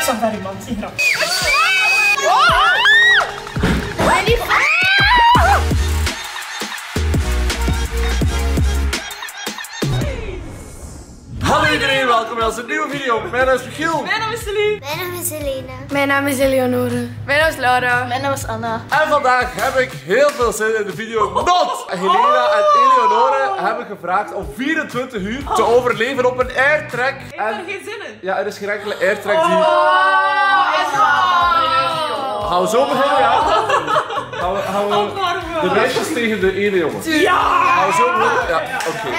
sta ver iemand. Geen grap. Hallo iedereen, welkom bij onze nieuwe video. Mijn naam is Michiel. Mijn naam is Celine. Mijn naam is Elena. Mijn naam is Eleonore. Mijn naam is Laura. Mijn naam is Anna. En vandaag heb ik heel veel zin in de video. Not! Helena en Eleonore hebben gevraagd om 24 uur te overleven op een airtrack. Ik heb er geen zin in. Ja, er is geen enkele airtrack die... Gaan we zo beginnen, ja? Gaan we de meisjes tegen de ene jongen? Ja! Gaan we zo beginnen? Ja, oké.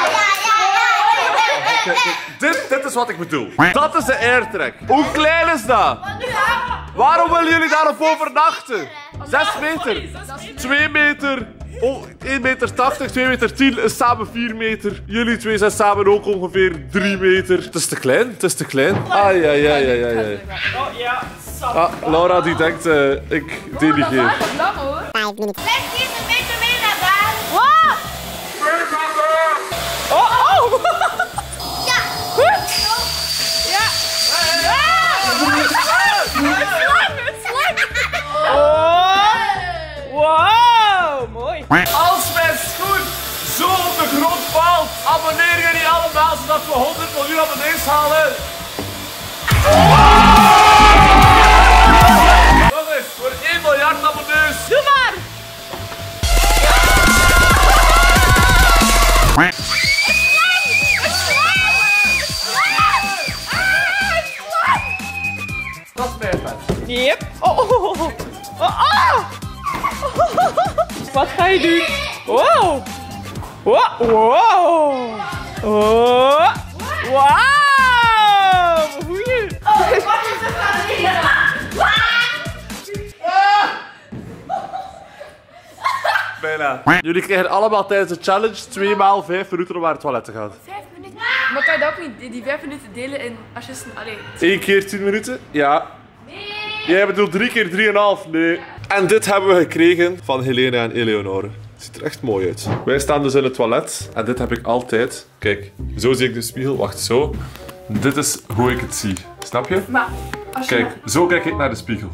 Dit is wat ik bedoel. Dat is de airtrack. Hoe klein is dat? Waarom willen jullie daarop overnachten? 6 meter. 2 meter. Oh, 1,80 meter, 2,10 meter is samen 4 meter. Jullie twee zijn samen ook ongeveer 3 meter. Het is te klein, het is te klein. Ai. Oh ja, Ah, Laura die denkt, ik delegeer. 5 minuten. Let's keep the meter mee naar daar. Wat? Oh! Ja. Wow, mooi. Als mijn schoen zo op de grond valt, abonneer jullie allemaal zodat we 100 miljoen abonnees halen. Jongens, voor 1 miljard abonnees. Doe maar. Dat is mijn vet. Yep. Wat ga je doen? Wow. Wow. Goeie. Bijna. Jullie krijgen allemaal tijdens de challenge 2 maal 5 minuten om naar het toilet te gaan. 5 minuten. Maar kan je dat ook niet, die 5 minuten delen in als je allee. 1 keer 10 minuten? Ja. Nee. Jij bedoelt 3 keer 3,5? Nee. En dit hebben we gekregen van Helena en Eleonore. Het ziet er echt mooi uit. Wij staan dus in het toilet. En dit heb ik altijd. Kijk, zo zie ik de spiegel. Wacht, zo. Dit is hoe ik het zie. Snap je? Maar als je Kijk, zo kijk ik naar de spiegel.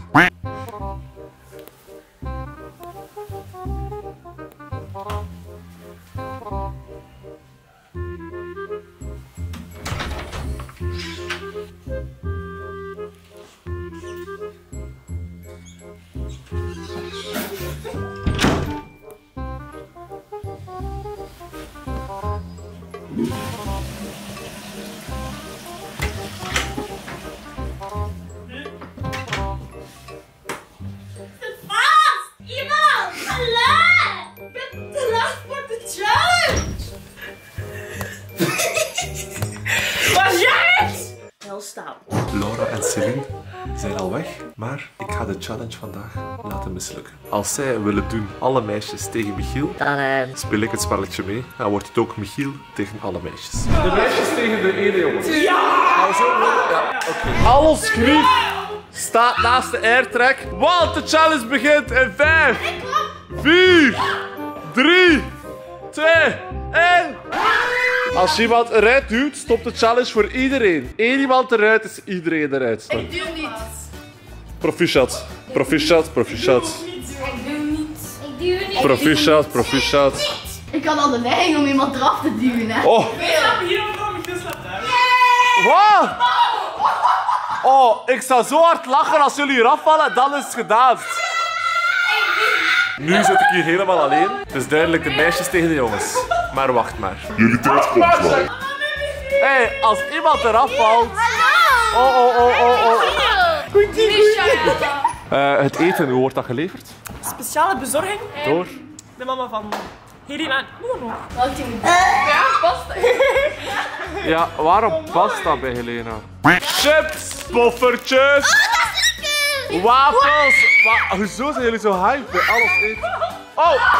Laura en Celine zijn al weg, maar ik ga de challenge vandaag laten mislukken. Als zij willen doen alle meisjes tegen Michiel, dan speel ik het spelletje mee. Dan wordt het ook Michiel tegen alle meisjes. De meisjes tegen de ene jongen. Ja! Gaan we zo doen? Ja, oké. Alles grief staat naast de airtrack, want de challenge begint in 5, 4, 3, 2, 1. Als iemand eruit duwt, stopt de challenge voor iedereen. Eén iemand eruit is iedereen eruit. Ik doe niet. Proficiat. Proficiat, proficiat. Ik doe niet. Ik duw niet. Proficiat, proficiat. Ik had al de neiging om iemand eraf te duwen, hè. Oh. Wat? Oh, ik zou zo hard lachen als jullie hier afvallen, dan is het gedaan. Nu zit ik hier helemaal alleen. Het is duidelijk de meisjes tegen de jongens. Maar wacht maar. Jullie tijd komt wel. Hey, als iemand eraf valt. Oh. Het eten, hoe wordt dat geleverd? Speciale bezorging. Door? De mama van Helena en Eleonore. Ja, pasta. Ja, waarom pasta bij Helena? Chips, poffertjes, wafels. Hoezo zijn jullie zo hype bij alles eten? Oh!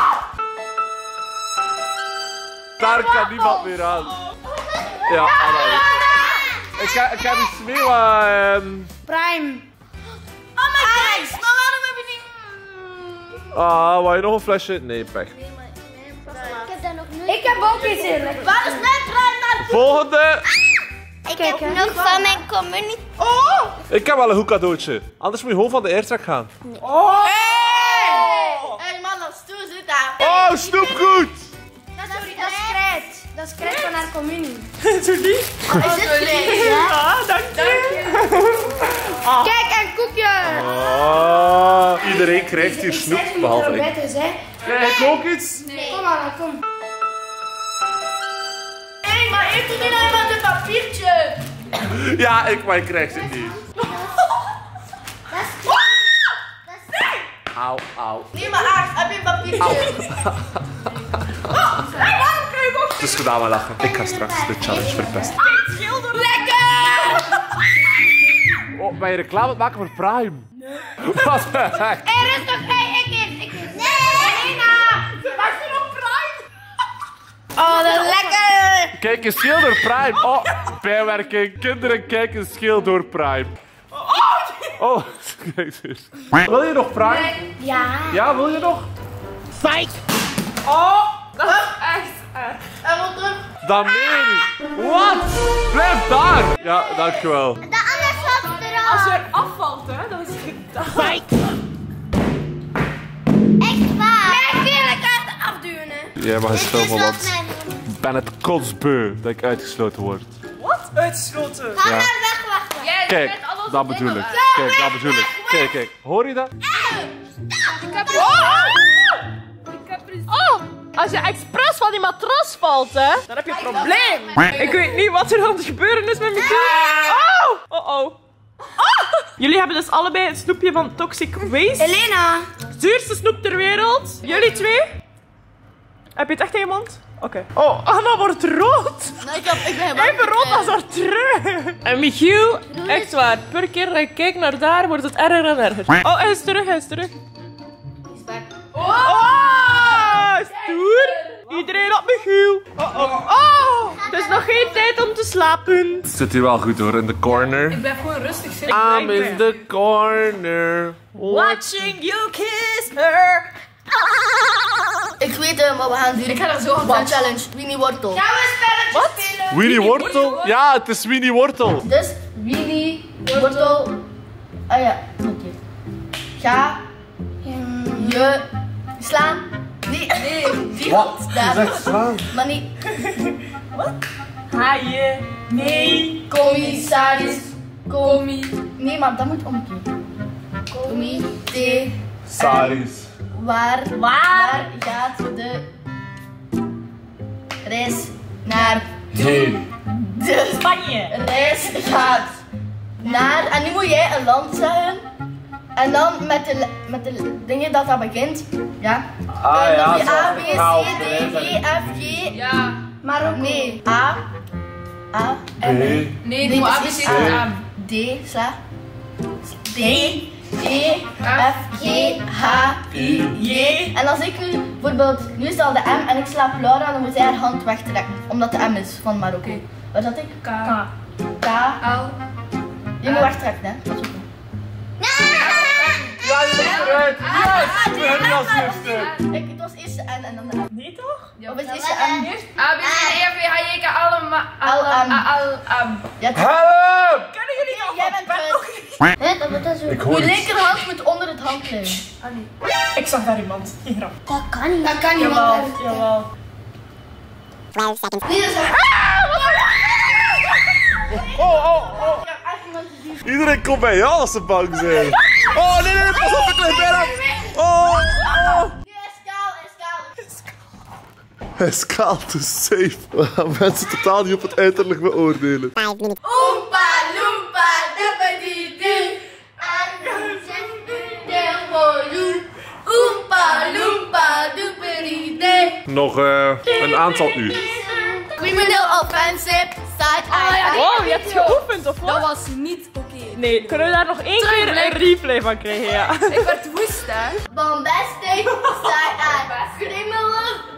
Daar kan niemand meer aan. Ja, Anna. Ik ga die smeeuwen. Prime. Oh my god. Maar waarom heb je niet... Wou je nog een flesje? Nee, pech. Ik heb daar nog nooit... Ik heb ook iets in. Waar is mijn prime naartoe? Volgende. Ik heb nog van mijn community Oh! Ik heb wel een goed cadeautje. Anders moet je gewoon van de airtrack gaan. Oh! Hé man, dat is stoer zit daar. Oh, snoepgoed! Dat is krijt. Dat is krijt van haar communie. Zo die? Is dit krijt? Ja, dank je. Kijk, een koekje. Oh, iedereen krijgt hier snoep, behalve ik. Krijg ik ook iets? Kom maar, kom. Hé, maar heeft u niet iemand een papiertje? Ja, maar ik krijg het niet. Auw, auw. Nee, maar Aard, heb je een papiertje? Het is gedaan met lachen. Ik ga straks de challenge verpesten. Lekker! Oh, ben je reclame aan het maken voor Prime? Nee. Wat de heck? Er is toch geen ik is. Nee! Elena! Was er op Prime? Oh, dat is lekker! Kijk eens scheel door Prime. Oh, bijwerking. Kinderen kijken scheel door Prime. Oh, kijk eens. Wil je nog Prime? Ja. Ja, wil je nog? Oh! Dat is echt erg. En wat terug? Dan meen ik. Wat? Blijf daar. Ja, dankjewel. De andere zat erop. Als je er afvalt, hè, dan is het gedaan. Echt waar? Nee, ik kan het afduwen, hè. Jij mag eens filmen, want ik ben het kotsbeu dat ik uitgesloten word. Wat? Uitgesloten. Ga Ja. maar weg, wachten. Kijk, dat bedoel ik. Kijk, dat bedoel ik. Kijk, kijk. Hoor je dat? Oh! Als je expres van die matras valt, hè, dan heb je een probleem. Ik weet niet wat er aan het gebeuren is met mijn kind. Oh! Oh oh. Jullie hebben dus allebei een snoepje van Toxic Waste. Elena. Zuurste snoep ter wereld. Jullie twee? Heb je het echt in je mond? Oké. Oh, Anna wordt rood. Nee, ik ben Even rood als haar trui. En Michiel, echt waar, per keer dat ik kijk naar daar, wordt het erger en erger. Oh, hij is terug, hij is terug. Oh, stoer. Iedereen op Michiel. Oh, oh. Oh, het is nog geen tijd om te slapen. Het zit hier wel goed hoor, in de corner. Ik blijf gewoon rustig zitten. I'm in the corner. Watching you kiss her. Ik weet wat we gaan doen. Ik ga er zo aan Een challenge. Winnie Wortel. Gaan we een spelletje spelen? Winnie Wortel? Ja, het is Winnie Wortel. Dus Winnie Wortel. Ah ja, oké. Ga je slaan? Nee, die hand daar. slaan. Maar niet. Haaien. Nee. Commissaris. Nee, maar dat moet omkeer. Comité. Saris. Waar gaat de reis naar? Heen. De Spanje. reis gaat naar. En nu moet jij een land zeggen. En dan met de dingen dat begint. Ja. Ah En dan ja, je zo. A, B, Nou, C, D, E, F, G. Ja. Maar ook nee. A. Nee, doe maar ABC tot aan. D, sla. D, E, F, G, H, I, J. En als ik nu, bijvoorbeeld, nu is het al de M en ik slaap Laura, dan moet zij haar hand wegtrekken. Omdat de M is van Marokko. Oké. Waar zat ik? K. K. L. Je moet wegtrekken, hè? Dat is ook goed. Ja, je moet eruit. Yes, we hebben als eerste. Het was eerst de N en dan de M. Nee toch? Of is het eerst de M? A, B, C, D, E, F, G, H, J, K, L, M, Ja, het- Help! Kennen jullie nog? Jij bent terug. Ik hoor Je het. linkerhand moet onder het handkleed. Ik zag daar iemand. Geen grap. Dat kan niet. Dat kan niet. Jawel, jawel. Hier is Oh. Ik heb echt iemand gezien. Iedereen komt bij jou als ze bang zijn. Oh, nee, pas op, ik lig bijna. Oh. Nu is kaal. Hij is kaal, dus safe. We gaan mensen totaal niet op het uiterlijk beoordelen. Oompa loompa dappadidu. Oompa loompa dappadidu. Nog een aantal uur. Criminal offensive side eye. Oh, je hebt geoefend of Dat wat? was niet oké. Nee, kunnen we daar nog één keer een replay van krijgen? Ja. Ik werd woest, hè. Bombastic side eye. Criminal.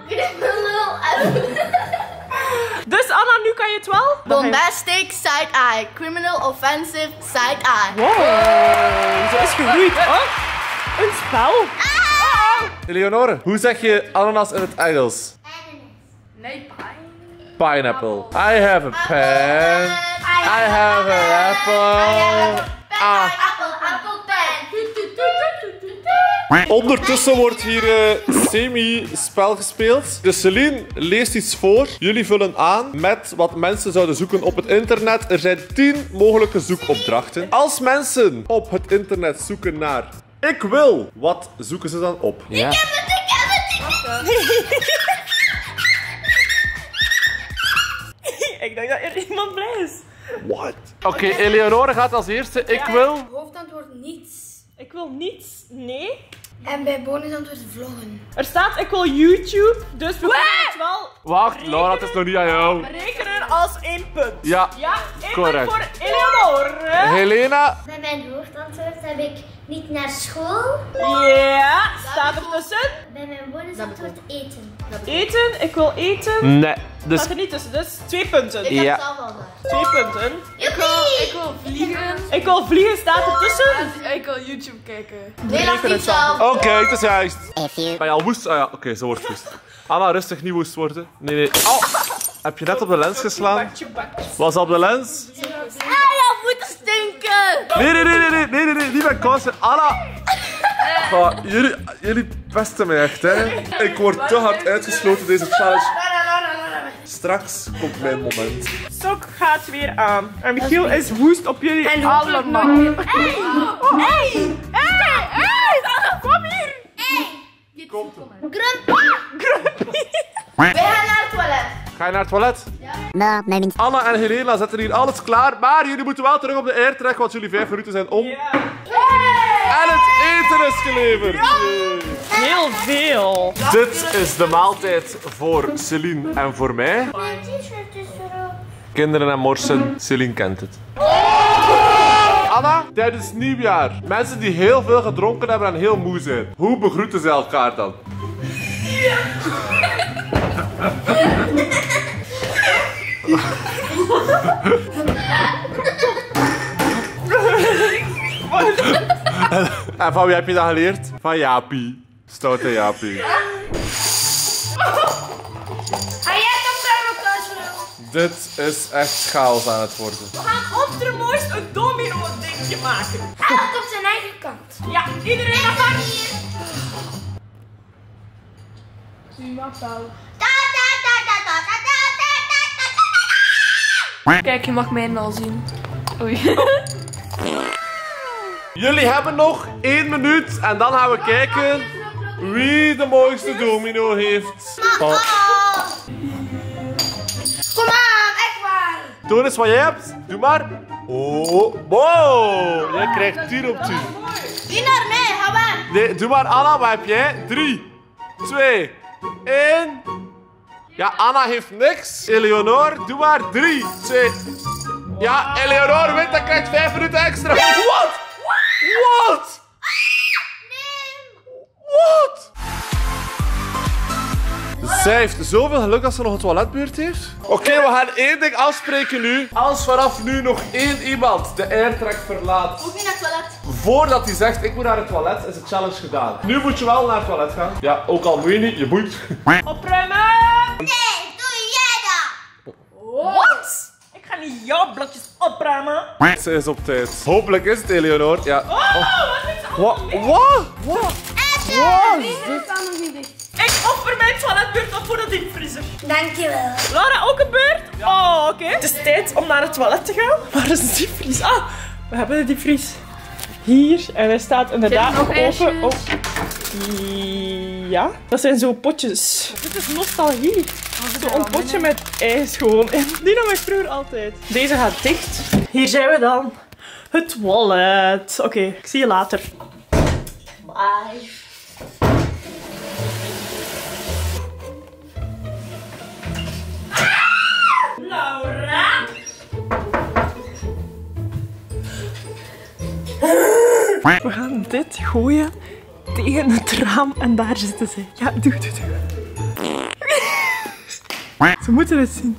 Dus Anna, nu kan je het wel? Bombastic side eye. Criminal offensive side eye. Wow, ze is gegroeid. Oh, een spel. Eleonore, hoe zeg je ananas in het Engels? Nee, pijn. Pineapple. I have a pen. I I have an apple. Apple pen. Ondertussen wordt hier semi-spel gespeeld. Dus Celine leest iets voor. Jullie vullen aan met wat mensen zouden zoeken op het internet. Er zijn 10 mogelijke zoekopdrachten. Als mensen op het internet zoeken naar ik wil, wat zoeken ze dan op? Ik heb het. Ik denk dat er iemand blij is. What? Oké, Eleonore gaat als eerste. Ik wil... Hoofdantwoord niets. Ik wil niets. Nee. En bij bonusantwoord vloggen. Er staat ik wil YouTube. Dus we kunnen het wel Wacht, Laura, het is nog niet aan jou. rekenen als 1 punt. Ja, Ja, 1 correct. punt voor Eleonore. Helena. Bij mijn hoofdantwoord heb ik niet naar school. Ja, staat er tussen. Bij mijn bonusantwoord eten. Eten, ik wil eten. Nee, dus... Staat er niet tussen, dus 2 punten. Ja. Het zal wel daar. 2 punten. Ik wil vliegen. Ik wil vliegen, staat er tussen. En ik wil YouTube kijken. Nee, dat is niet zo. Oké, het is juist. Ben je al woest? Ah ja, oké, zo wordt het woest. Anna, rustig, niet woest worden. Nee, nee. Oh, heb je net op de lens geslaan? Was op de lens? Ah, jouw voeten stinken. Nee, niet met kousen. Anna! Oh, jullie pesten mij echt, hè. Ik word te hard uitgesloten deze challenge. Straks komt mijn moment. Sok gaat weer aan. En Michiel is woest op jullie allemaal. Hey! Kom hier! Komt. Wij gaan naar het toilet. Ga je naar het toilet? Anna en Helena zetten hier alles klaar. Maar jullie moeten wel terug op de airtrack, want jullie 5 minuten zijn om. Ja. En het eten is geleverd. Heel veel. Dit is de maaltijd voor Celine en voor mij. Mijn t-shirt is erop. Kinderen en morsen, Celine kent het. Anna, tijdens nieuwjaar. Mensen die heel veel gedronken hebben en heel moe zijn. Hoe begroeten ze elkaar dan? En van wie heb je dat geleerd? Van Jaapie. Stoute Jaapie. Ga jij toch bij elkaar zo? Dit is echt chaos aan het worden. We gaan op de mooist een domino-dingetje maken. Elk op zijn eigen kant. Ja, iedereen gaat van hier. Kijk, je mag mij al zien. Oei. Jullie hebben nog 1 minuut en dan gaan we kijken wie de mooiste domino heeft. Oh. Kom aan, echt waar. Toon eens wat jij hebt. Doe maar. Oh, wow. Jij krijgt 10 op 10. Die naar mij, ga maar. Nee, doe maar Anna, wat heb jij? 3, 2, 1. Ja, Anna heeft niks. Eleonore, doe maar. 3, 2. Ja, Eleonore wint, dan krijgt 5 minuten extra. Wat? Wat? Wat? Zij heeft zoveel geluk dat ze nog een toiletbeurt heeft. Oké, we gaan 1 ding afspreken nu. Als vanaf nu nog 1 iemand de airtrack verlaat, Ook niet naar het toilet. voordat hij zegt ik moet naar het toilet, is de challenge gedaan. Nu moet je wel naar het toilet gaan. Ja, ook al moet je niet, je moet. Opruimen. Nee, doe jij dat. Wat? Ik ga niet jouw blokjes opruimen. Ze is op tijd. Hopelijk is het Eleonore. Ja. Oh, wat is dat? Wat? Wat? Ik offer mijn toiletbeurt op voor de diepvriezer. Dankjewel. Laura, ook een beurt? Oh, oké. Het is tijd om naar het toilet te gaan. Waar is de diepvries? Ah, we hebben de diepvries hier. En hij staat inderdaad Zit er nog open. ijsjes? Oh. Ja, dat zijn zo potjes. Dit is nostalgie. Zo'n potje met ijs gewoon. En die nam ik vroeger altijd. Deze gaat dicht. Hier zijn we dan. Het toilet. Oké, ik zie je later. Bye. Laura? We gaan dit gooien tegen het raam en daar zitten ze. Ja, doe. Ze moeten het zien.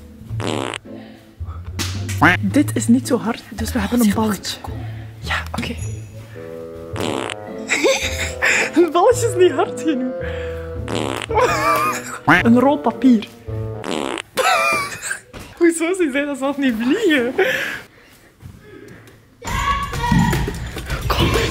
Dit is niet zo hard, dus we hebben een balletje. Ja, oké. Het balletje is niet hard genoeg. Een rol papier. Hoezo? Ze zei dat zelf niet vliegen.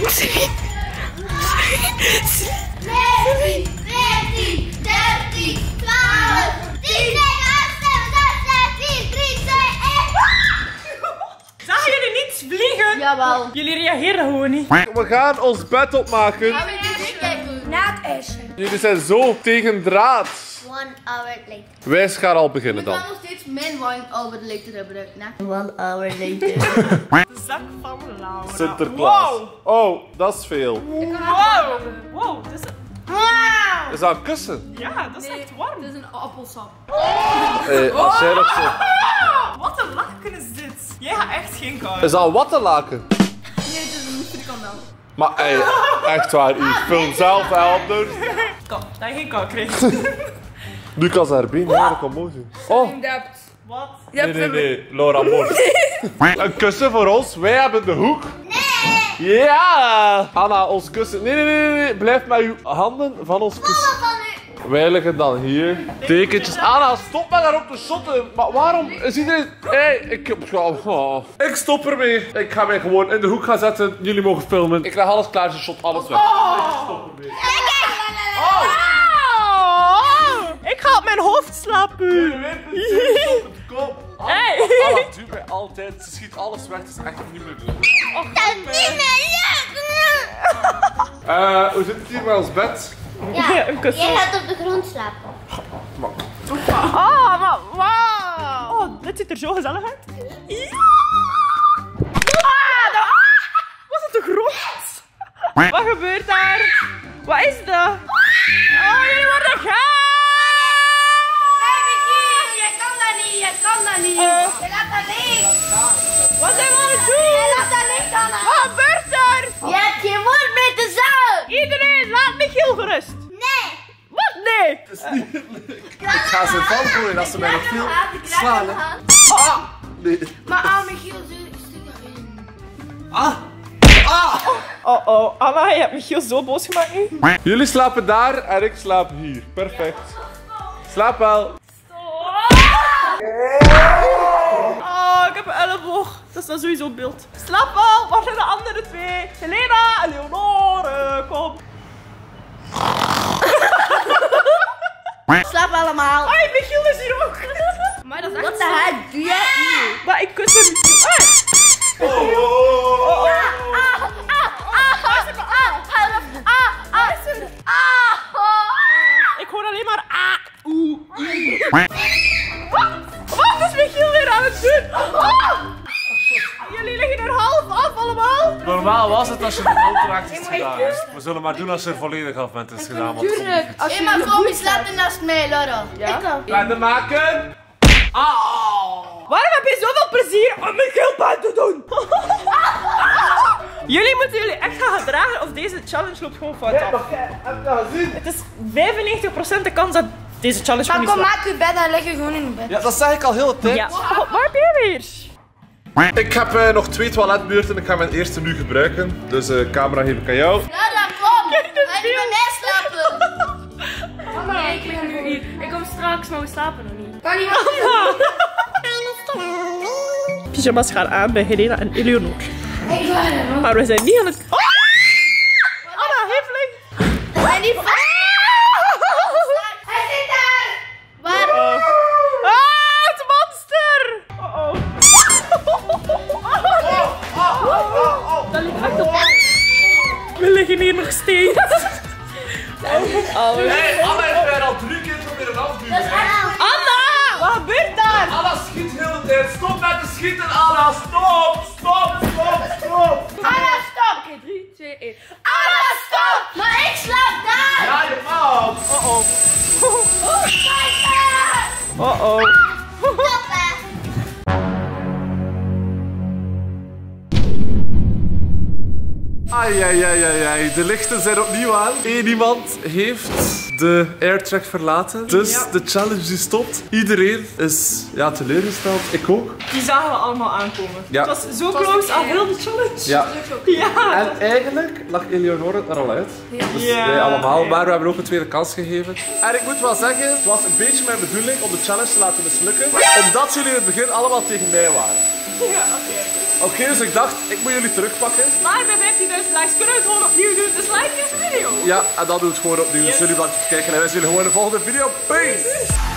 Zagen jullie niet vliegen? Jawel. Jullie reageren gewoon niet. We gaan ons bed opmaken. Na het ijsje. Jullie zijn zo tegen draad. 1 hour later. Wij gaan al beginnen We dan. gaan nog steeds mijn wine over later gebruiken. 1 hour later. De zak van Laura. Sinterklaas. Wow. Oh, dat is veel. Wow. Wow, dat is... Is dat een kussen? Ja, dat is echt warm. Dit is een appelsap. Als jij nog zo... Wat een laken is dit? Jij gaat echt geen kou. Is dat een wattenlaken? Nee, het is een frikandel. Maar echt waar, ik film zelf anders. Kom, dat je geen kou krijgt. Lucas Herbeen, ja, dat kan mooi zijn. Oh, Wat? nee, Laura Mort. Een kussen voor ons, wij hebben de hoek. Nee! Ja! Anna, ons kussen. Nee, blijf met uw handen van ons kussen. Wij liggen dan hier. Tekentjes. Anna, stop met daarop te shotten. Maar waarom is iedereen... Ik stop ermee. Ik ga mij gewoon in de hoek gaan zetten. Jullie mogen filmen. Ik leg alles klaar, ze shot alles weg. Ik stop ermee. Oh! Ik ga op mijn hoofd slapen. Kom. Hey. Anna duwt mij altijd. Ze schiet alles weg. Het is echt niet meer leuk. Hoe zit het hier bij ons bed? Ja, een kussen. Jij gaat op de grond slapen. Oh, maar wauw. Oh, dit ziet er zo gezellig uit. Ja. Was het te groot? Wat gebeurt daar? Wat is dat? Oh, jullie worden gaar. Je kan dat niet, je kan dat niet. Je laat dat liggen. Wat zijn we aan het doen? Je laat dat liggen, Anna. Wat gebeurt er? Je hebt geen woord mee te zeggen. Iedereen, laat Michiel gerust. Nee. Wat? Nee. Ik ga ze van gooien als ze mij nog veel slaan. Ah! Nee. Maar Michiel, Oh, Anna, je hebt Michiel zo boos gemaakt nu. Jullie slapen daar en ik slaap hier. Perfect. Slaap wel. Oh, ik heb een elleboog. Dat is dan sowieso beeld. Slaap wel, waar zijn de andere twee? Helena en Leonore, kom. slaap allemaal. Ai, Michiel is hier ook. Maar dat is Wat echt de heck doe jij hier? Maar ik kus hem niet. Ai. Ik hoor alleen maar Wat is Michiel weer aan het doen? Jullie liggen er half af allemaal. Normaal was het als je de hand raakt is het gedaan. We zullen maar doen als je er volledig af bent is gedaan. Tuurlijk. Hé, maar kom, je slaapt er naast mij, Laura. Ja? Laten maken. Waarom heb je zoveel plezier om Michiel pijn te doen? Jullie moeten jullie echt gaan gedragen of deze challenge loopt gewoon fout af. Het is 95% de kans dat deze challenge gewoon niet Kom, slaat. maak je bed en leg je gewoon in bed. Ja, dat zeg ik al heel de tijd. Ja. Oh, waar ben je weer? Ik heb nog 2 toiletbeurten. Ik ga mijn eerste nu gebruiken. Dus camera geef ik aan jou. Laura, kom. Ga je bij mij slapen? Nee, ik lig nu hier. Ik kom straks, maar we slapen nog niet. Kan niet Pyjama's gaan aan bij Helena en Eleonore. Ik ga er. Maar we zijn niet aan het... Oh! Anna, heveling! En die Hij zit daar. Waar? Het monster! Dat ligt echt op. We liggen hier nog steeds. Hey, Anna heeft mij al 3 keer proberen afduwen. Anna! Wat gebeurt daar? Anna schiet heel de tijd. Stop met te schieten, Anna. Stop. Anna, stop. Oké, 3, 2, 1. Anna, stop. Maar ik slaap daar. Ja, je mag. Stop, hè. Ai, de lichten zijn opnieuw aan. Eén iemand heeft de airtrack verlaten. Dus de challenge die stopt. Iedereen is teleurgesteld. Ik ook. Die zagen we allemaal aankomen. Ja. Het was zo close aan heel de challenge. Ja. Ja. En eigenlijk lag Eleonore er al uit. Dus Ja. wij allemaal. Maar we hebben ook een tweede kans gegeven. En ik moet wel zeggen, het was een beetje mijn bedoeling om de challenge te laten mislukken. Omdat jullie in het begin allemaal tegen mij waren. Ja, oké. Oké, dus ik dacht, ik moet jullie terugpakken. Maar bij 15.000 likes Guys, kunnen we het gewoon opnieuw doen? Dus like deze video. Ja, en dan doen we het gewoon opnieuw. Dus jullie bedankt voor het kijken en wij zien jullie gewoon in de volgende video. Peace!